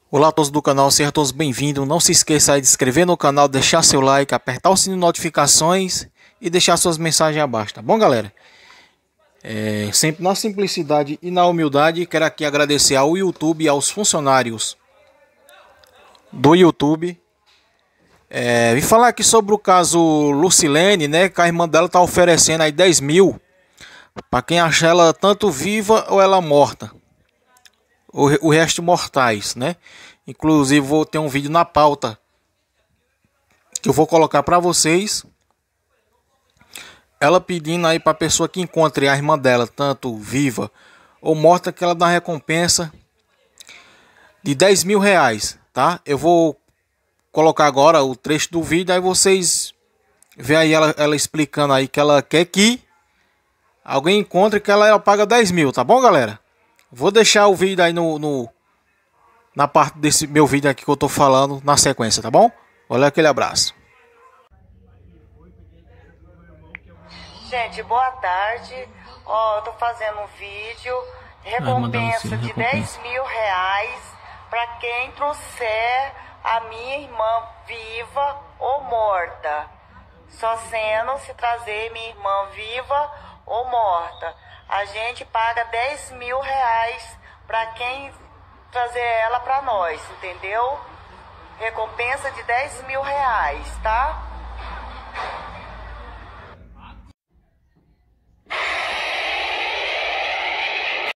Olá a todos do canal, sejam todos bem-vindos. Não se esqueça aí de se inscrever no canal, deixar seu like, apertar o sininho de notificações e deixar suas mensagens abaixo, tá bom, galera? Sempre na simplicidade e na humildade, quero aqui agradecer ao YouTube e aos funcionários do YouTube. Vim falar aqui sobre o caso Lucilene, né? Que a irmã dela tá oferecendo aí 10 mil para quem achar ela tanto viva ou ela morta. O resto mortais, né? Inclusive vou ter um vídeo na pauta que eu vou colocar para vocês. Ela pedindo aí para a pessoa que encontre a irmã dela, tanto viva ou morta, que ela dá uma recompensa de 10 mil reais, tá? Eu vou colocar agora o trecho do vídeo, aí vocês vê aí ela explicando aí que ela quer que alguém encontre, que ela paga 10 mil, tá bom, galera? Vou deixar o vídeo aí na parte desse meu vídeo aqui que eu tô falando na sequência, tá bom? Olha, aquele abraço. Gente, boa tarde. Ó, eu tô fazendo um vídeo, recompensa de 10 mil reais para quem trouxer a minha irmã viva ou morta. Só sendo se trazer minha irmã viva ou morta. A gente paga 10 mil reais para quem trazer ela para nós, entendeu? Recompensa de 10 mil reais, tá?